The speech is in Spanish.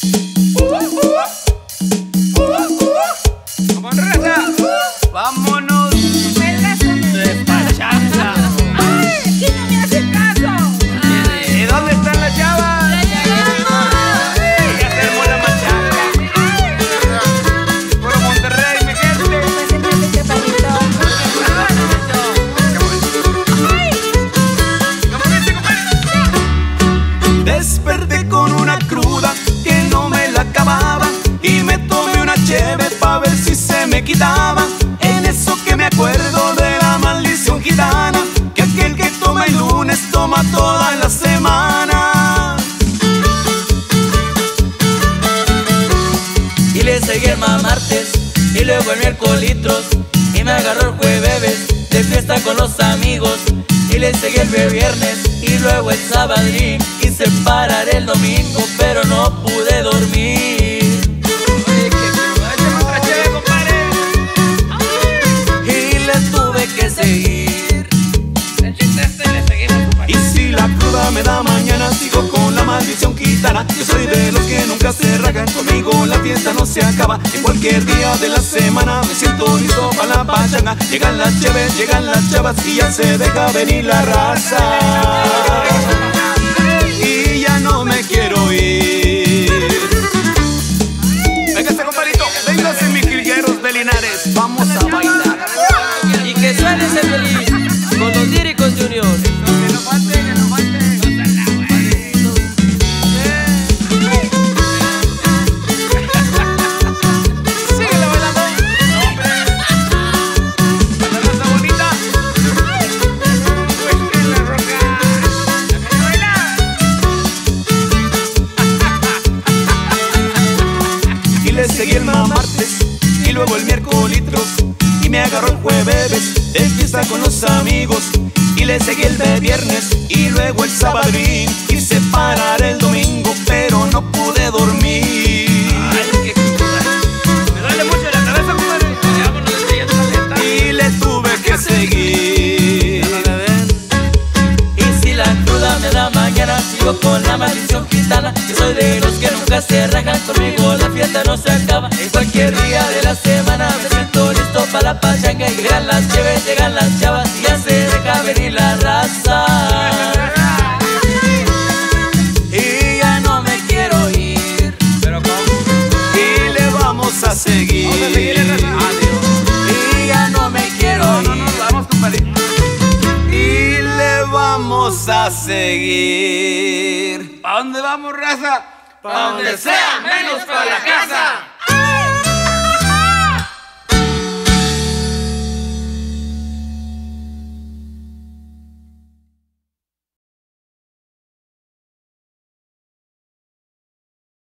Vamos, raza. Vámonos de pachanga. ¡Ay! ¿Quién no me hace caso? ¿Y dónde están las chavas? ¡Ya llegamos! Ya hacemos la machanga. Puro Monterrey, mi gente. Preséntate, chaparrito. Desperté con una cruda que no me la acababa y me tomé una cheve pa' ver si se me quitaba. En eso que me acuerdo de la maldición gitana, que aquel que toma el lunes toma toda la semana. Y le seguí el martes y luego el miércolitros, y me agarró el jueves de fiesta con los amigos. Y le seguí el viernes y luego el sabadrín, quise parar el domingo pero no pude dormir. Échame otra chévere, compadre. Y le tuve que seguir. El chiste este le seguimos, compadre. Y si la cruda me da mañana, sigo con la maldición gitana. Yo soy de los que nunca se ragan, conmigo la fiesta no se acaba. En cualquier día de la semana me siento listo para la pachanga. Llegan las cheves, llegan las chavas y ya se deja venir la raza. Y ya no me quiero ir. Véngase, compadrito. Véngase, mis jilgueros de Linares. Vamos a bailar. Y que suene ese feliz con los líricos Junior. Que no falte, que no falte. Síguele bailando. No, hombre. La raza bonita. Pues que la roca. ¿Ya baila? Y le seguí el martes y luego el miércolitros, y me agarró el jueves de fiesta con los amigos. Y le seguí el de viernes y luego el sabadrín, quise parar el domingo pero no pude dormir. Ay, qué cruda. Me duele mucho la cabeza, compadre. Vámonos de esta lenta. Y le tuve que seguir. Y si la cruda me da mañana, sigo con la maldición gitana. Yo soy de los que nunca se rajan, conmigo la fiesta no se acaba. En cualquier día de la semana me siento listo para la pachanga. Y llegan las cheves, llegan las chavas y ya se deja venir la raza. Y ya no me quiero ir, Pero ¿cómo? Y le vamos a seguir. Vamos a seguirle, raza. y ya no me quiero No, ir. no nos vamos, compadre. Y le vamos a seguir. ¿Pa' dónde vamos, raza? Pa' donde sea, menos para la casa.